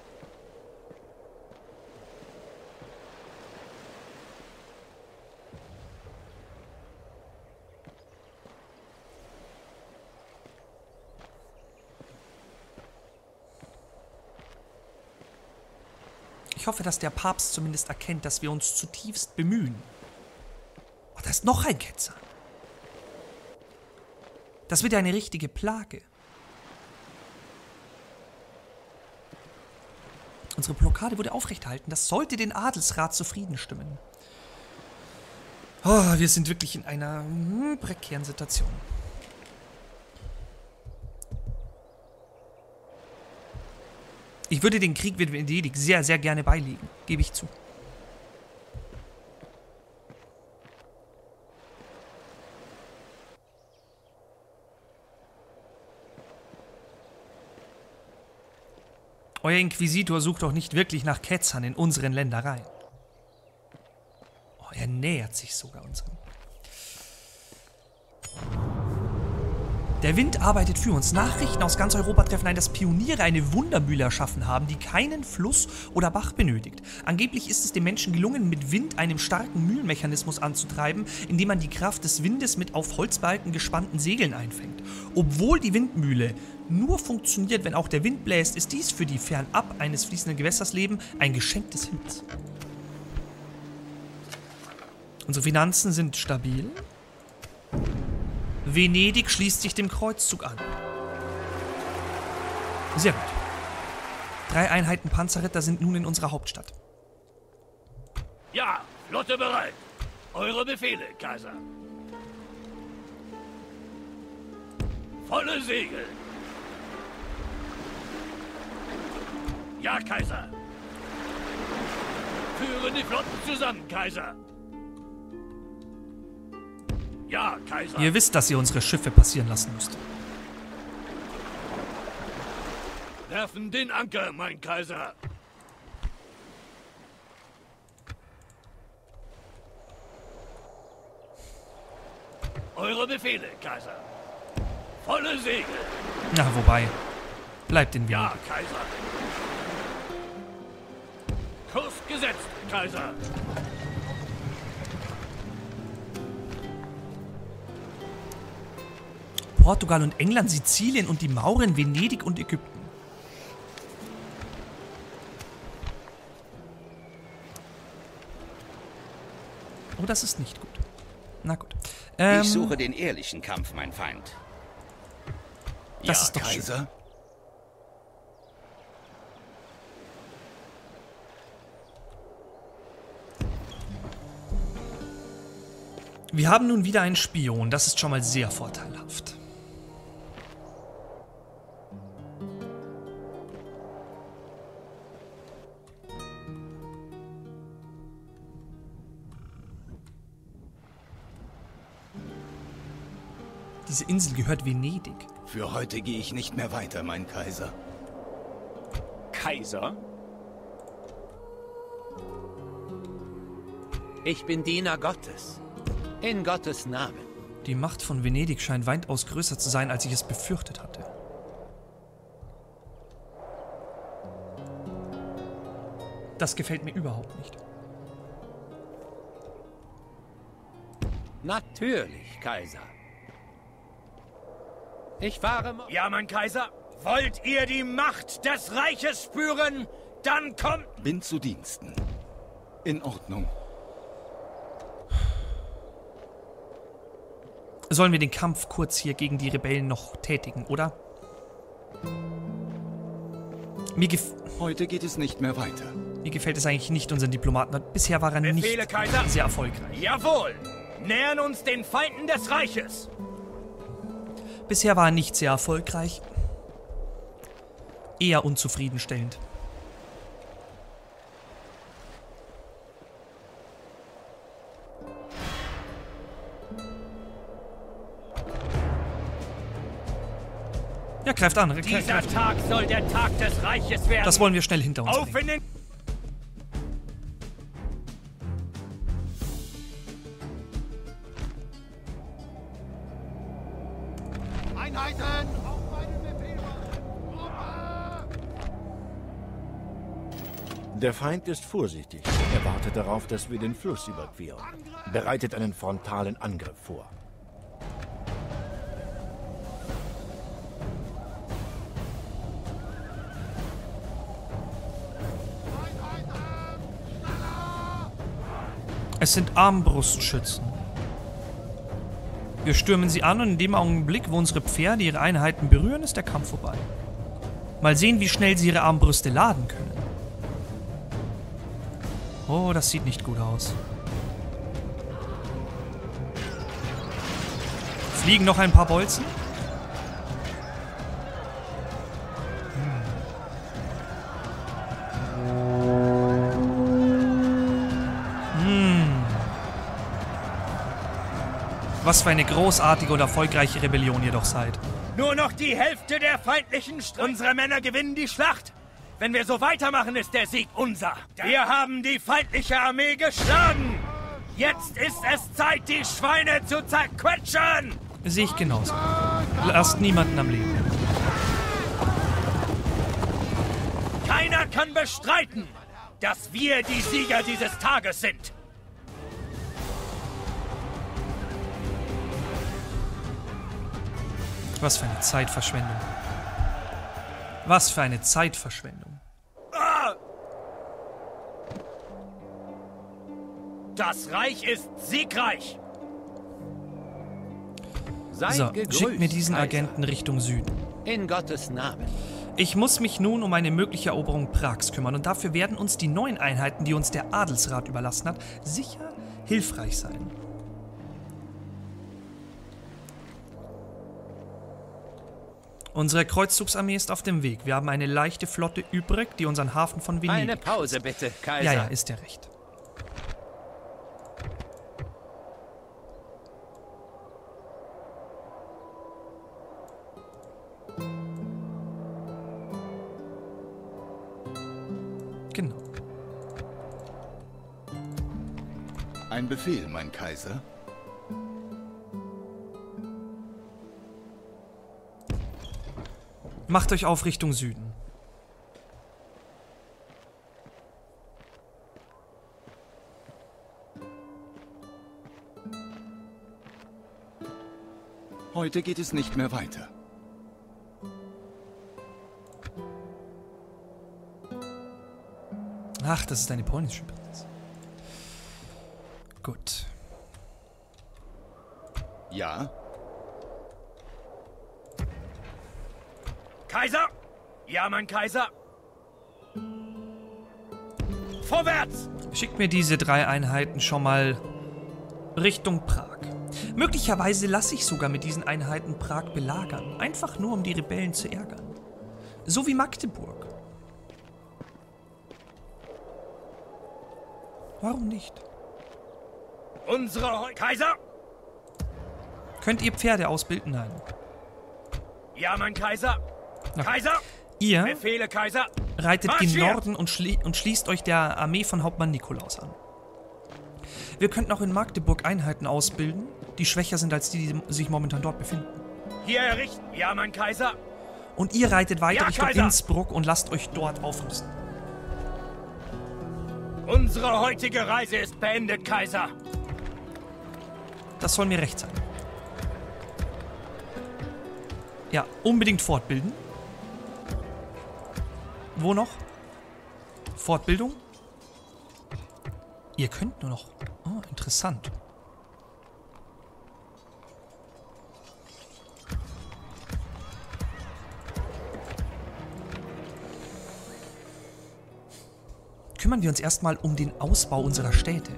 Ich hoffe, dass der Papst zumindest erkennt, dass wir uns zutiefst bemühen. Oh, da ist noch ein Ketzer. Das wird ja eine richtige Plage. Unsere Blockade wurde aufrechterhalten. Das sollte den Adelsrat zufrieden stimmen. Oh, wir sind wirklich in einer hm, prekären Situation. Ich würde den Krieg mit Venedig sehr, sehr gerne beilegen, gebe ich zu. Euer Inquisitor sucht doch nicht wirklich nach Ketzern in unseren Ländereien. Oh, er nähert sich sogar unserem. Der Wind arbeitet für uns. Nachrichten aus ganz Europa treffen ein, dass Pioniere eine Wundermühle erschaffen haben, die keinen Fluss oder Bach benötigt. Angeblich ist es den Menschen gelungen, mit Wind einen starken Mühlenmechanismus anzutreiben, indem man die Kraft des Windes mit auf Holzbalken gespannten Segeln einfängt. Obwohl die Windmühle nur funktioniert, wenn auch der Wind bläst, ist dies für die fernab eines fließenden Gewässers leben ein Geschenk des Himmels. Unsere Finanzen sind stabil. Venedig schließt sich dem Kreuzzug an. Sehr gut. Drei Einheiten Panzerritter sind nun in unserer Hauptstadt. Ja, Flotte bereit. Eure Befehle, Kaiser. Volle Segel. Ja, Kaiser. Führen die Flotten zusammen, Kaiser. Ja, Kaiser. Ihr wisst, dass ihr unsere Schiffe passieren lassen müsst. Werfen den Anker, mein Kaiser. Eure Befehle, Kaiser. Volle Segel. Na, wobei. Bleibt in Wien. Ja, Kaiser. Kurs gesetzt, Kaiser. Portugal und England, Sizilien und die Mauren, Venedig und Ägypten. Oh, das ist nicht gut. Na gut. Ähm, ich suche den ehrlichen Kampf, mein Feind. Das ja, ist doch Kaiser. schön. Wir haben nun wieder einen Spion. Das ist schon mal sehr vorteilhaft. Diese Insel gehört Venedig. Für heute gehe ich nicht mehr weiter, mein Kaiser. Kaiser? Ich bin Diener Gottes. In Gottes Namen. Die Macht von Venedig scheint weitaus größer zu sein, als ich es befürchtet hatte. Das gefällt mir überhaupt nicht. Natürlich, Kaiser. Ich fahre... Ja, mein Kaiser. Wollt ihr die Macht des Reiches spüren? Dann kommt... Bin zu Diensten. In Ordnung. Sollen wir den Kampf kurz hier gegen die Rebellen noch tätigen, oder? Mir, gef Heute geht es nicht mehr weiter. mir gefällt es eigentlich nicht, unseren Diplomaten. Bisher war er Befehle, nicht Kaiser. sehr erfolgreich. Jawohl. Nähern uns den Feinden des Reiches. Bisher war er nicht sehr erfolgreich. Eher unzufriedenstellend. Ja, greift an. Greift, Dieser greift. Tag soll der Tag des Reiches werden. Das wollen wir schnell hinter uns Auf bringen. in den... Einheiten! Auf meinen Befehl! Der Feind ist vorsichtig. Er wartet darauf, dass wir den Fluss überqueren. Bereitet einen frontalen Angriff vor. Es sind Armbrustschützen. Wir stürmen sie an und in dem Augenblick, wo unsere Pferde ihre Einheiten berühren, ist der Kampf vorbei. Mal sehen, wie schnell sie ihre Armbrüste laden können. Oh, das sieht nicht gut aus. Fliegen noch ein paar Bolzen? Was für eine großartige und erfolgreiche Rebellion ihr doch seid. Nur noch die Hälfte der feindlichen St Unsere Männer gewinnen die Schlacht. Wenn wir so weitermachen, ist der Sieg unser. Wir haben die feindliche Armee geschlagen. Jetzt ist es Zeit, die Schweine zu zerquetschen. Sehe ich genauso. Lasst niemanden am Leben. Keiner kann bestreiten, dass wir die Sieger dieses Tages sind. Was für eine Zeitverschwendung. Was für eine Zeitverschwendung. Ah! Das Reich ist siegreich. Seid So, gegrüßt, schickt mir diesen Kaiser. Agenten Richtung Süden. In Gottes Namen. Ich muss mich nun um eine mögliche Eroberung Prags kümmern und dafür werden uns die neuen Einheiten, die uns der Adelsrat überlassen hat, sicher hilfreich sein. Unsere Kreuzzugsarmee ist auf dem Weg. Wir haben eine leichte Flotte übrig, die unseren Hafen von Venedig... Eine Pause bitte, Kaiser. Ja, ja, ist ja recht. Genau. Ein Befehl, mein Kaiser. Macht euch auf Richtung Süden. Heute geht es nicht mehr weiter. Ach, das ist eine polnische Prinz. Gut. Ja? Kaiser? Ja, mein Kaiser. Vorwärts! Schickt mir diese drei Einheiten schon mal Richtung Prag. Möglicherweise lasse ich sogar mit diesen Einheiten Prag belagern. Einfach nur, um die Rebellen zu ärgern. So wie Magdeburg. Warum nicht? Unsere Heu Kaiser? Könnt ihr Pferde ausbilden? Nein. Ja, mein Kaiser. Na, Kaiser? Ihr Befehle, Kaiser. reitet gen Marschiert! Norden und, schlie und schließt euch der Armee von Hauptmann Nikolaus an. Wir könnten auch in Magdeburg Einheiten ausbilden, die schwächer sind als die, die sich momentan dort befinden. Hier errichten. Ja, mein Kaiser. Und ihr reitet weiter Ja, Richtung Kaiser! Innsbruck und lasst euch dort aufrüsten. Unsere heutige Reise ist beendet, Kaiser. Das soll mir recht sein. Ja, unbedingt fortbilden. Wo noch? Fortbildung? Ihr könnt nur noch... Oh, interessant. Kümmern wir uns erstmal um den Ausbau unserer Städte.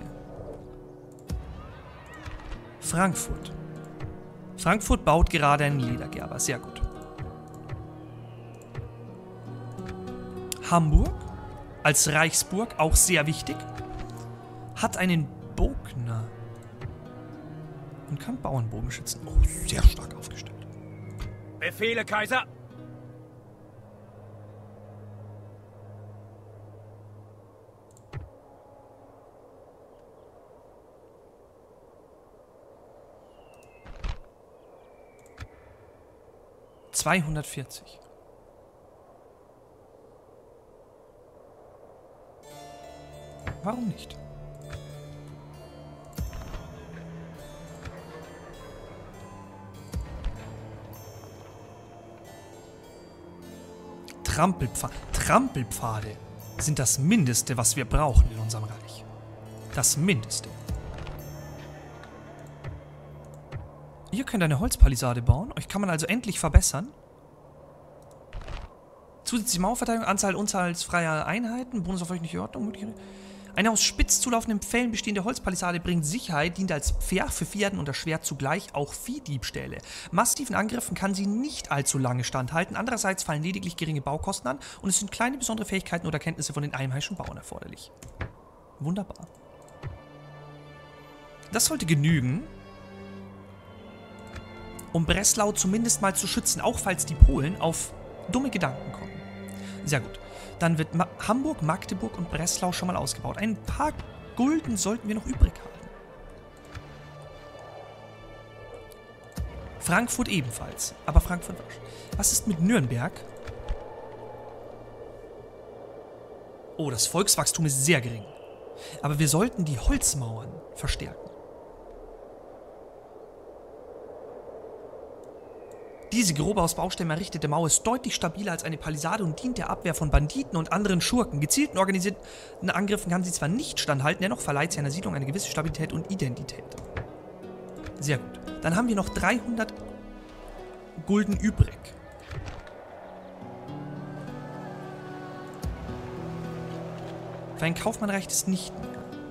Frankfurt. Frankfurt baut gerade einen Ledergerber. Sehr gut. Hamburg, als Reichsburg, auch sehr wichtig, hat einen Bogner und kann Bauernbogen schützen. Oh, sehr stark aufgestellt. Befehle, Kaiser. zweihundertvierzig. Warum nicht? Trampelpfade. Trampelpfade sind das Mindeste, was wir brauchen in unserem Reich. Das Mindeste. Ihr könnt eine Holzpalisade bauen. Euch kann man also endlich verbessern. Zusätzliche Mauerverteidigung, Anzahl unzahlsfreier Einheiten, Bonus auf öffentliche Ordnung. Eine aus spitz zulaufenden Pfählen bestehende Holzpalisade bringt Sicherheit, dient als Pferd für Pferden und erschwert zugleich auch Viehdiebstähle. Massiven Angriffen kann sie nicht allzu lange standhalten. Andererseits fallen lediglich geringe Baukosten an und es sind kleine besondere Fähigkeiten oder Kenntnisse von den einheimischen Bauern erforderlich. Wunderbar. Das sollte genügen, um Breslau zumindest mal zu schützen, auch falls die Polen auf dumme Gedanken kommen. Sehr gut. Dann wird Ma Hamburg, Magdeburg und Breslau schon mal ausgebaut. Ein paar Gulden sollten wir noch übrig haben. Frankfurt ebenfalls. Aber Frankfurt... Was ist mit Nürnberg? Oh, das Volkswachstum ist sehr gering. Aber wir sollten die Holzmauern verstärken. Diese grob aus Baustämmen errichtete Mauer ist deutlich stabiler als eine Palisade und dient der Abwehr von Banditen und anderen Schurken. Gezielten organisierten Angriffen kann sie zwar nicht standhalten, dennoch verleiht sie einer Siedlung eine gewisse Stabilität und Identität. Sehr gut. Dann haben wir noch dreihundert Gulden übrig. Für einen Kaufmann reicht es nicht mehr.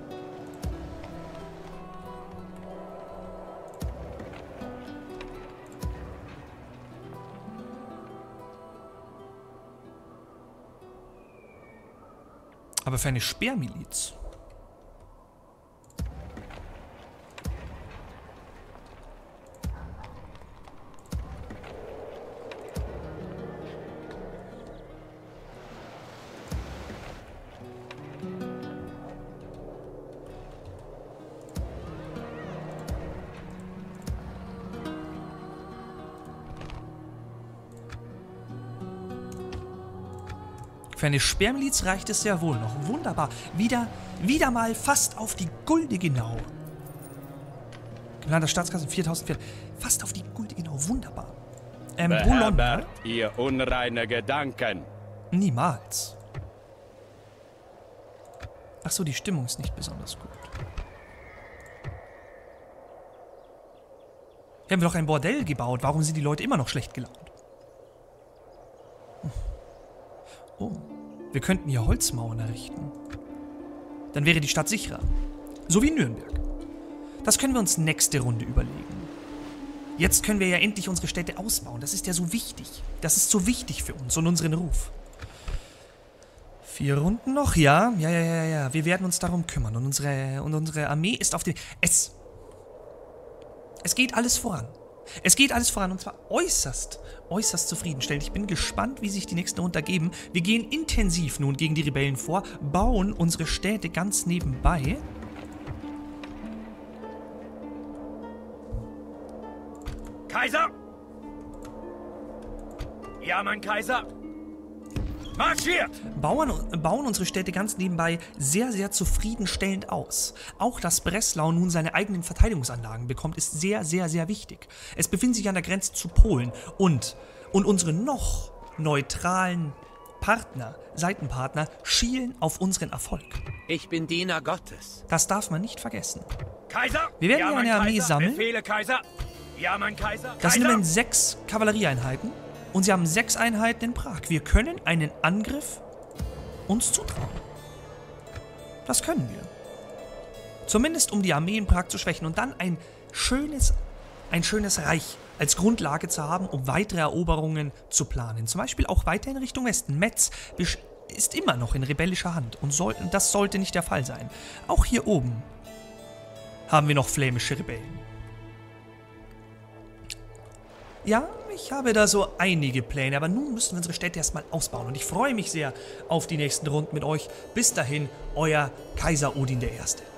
Aber für eine Speermiliz. Für eine Sperrmiliz reicht es sehr wohl noch. Wunderbar. Wieder, wieder mal fast auf die Gulde genau. Geplanter Staatskasse viertausendvierhundert. Fast auf die Gulde genau. Wunderbar. Ähm, Boulogne. Beherbert ihr unreine Gedanken. Niemals. Ach so, die Stimmung ist nicht besonders gut. Wir haben doch ein Bordell gebaut. Warum sind die Leute immer noch schlecht gelaunt? Oh, wir könnten hier Holzmauern errichten. Dann wäre die Stadt sicherer. So wie Nürnberg. Das können wir uns nächste Runde überlegen. Jetzt können wir ja endlich unsere Städte ausbauen. Das ist ja so wichtig. Das ist so wichtig für uns und unseren Ruf. Vier Runden noch, ja. Ja, ja, ja, ja. Wir werden uns darum kümmern. Und unsere, und unsere Armee ist auf dem... Es... Es geht alles voran. Es geht alles voran und zwar äußerst, äußerst zufriedenstellend. Ich bin gespannt, wie sich die nächsten Runden ergeben. Wir gehen intensiv nun gegen die Rebellen vor, bauen unsere Städte ganz nebenbei. Kaiser! Ja, mein Kaiser! Marschiert! Bauen, bauen unsere Städte ganz nebenbei sehr, sehr zufriedenstellend aus. Auch dass Breslau nun seine eigenen Verteidigungsanlagen bekommt, ist sehr, sehr, sehr wichtig. Es befindet sich an der Grenze zu Polen und, und unsere noch neutralen Partner, Seitenpartner, schielen auf unseren Erfolg. Ich bin Diener Gottes. Das darf man nicht vergessen. Kaiser! Wir werden ja, hier mein eine Armee Kaiser. sammeln. Befehle, Kaiser! Ja, mein Kaiser! Das sind Kaiser! immerhin sechs Kavallerieeinheiten. Und sie haben sechs Einheiten in Prag. Wir können einen Angriff uns zutrauen. Das können wir. Zumindest um die Armee in Prag zu schwächen und dann ein schönes, ein schönes Reich als Grundlage zu haben, um weitere Eroberungen zu planen. Zum Beispiel auch weiter in Richtung Westen. Metz ist immer noch in rebellischer Hand und soll, das sollte nicht der Fall sein. Auch hier oben haben wir noch flämische Rebellen. Ja, ich habe da so einige Pläne, aber nun müssen wir unsere Städte erstmal ausbauen. Und ich freue mich sehr auf die nächsten Runden mit euch. Bis dahin, euer Kaiser Odin der Erste.